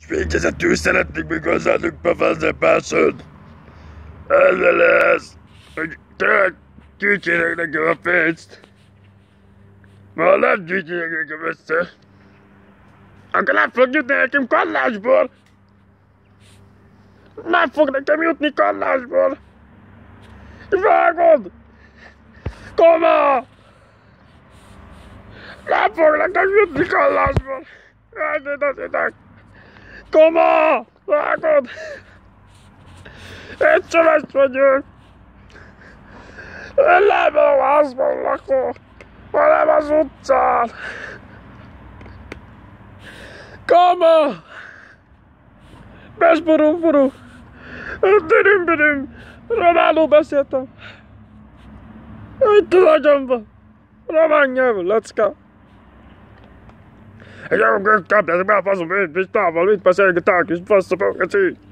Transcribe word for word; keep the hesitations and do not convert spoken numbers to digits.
végezetül szeretnék még hozzáadunk bevezni Person. Ezzel lesz, hogy tényleg gyűjtsének nekem a pénzt. Ma nem gyűjtsének nekem össze. Akkor nem fog jutni nekem kallásból. Nem fog nekem jutni kallásból. Vágod! Koma! Nem fog nekem jutni kallásból. Elnézést! Koma! Vágod! Én csöves vagyok! Én nem a házban lakok, hanem az utcán! Kama! Besburú, burú! Dürüm, bürüm! Románul beszéltem! Itt az agyamba! Román nyelvű, let's go! Egy jó könyvkáp, ezek már faszom, én Pistával, itt beszélgetek, és faszom, köszi!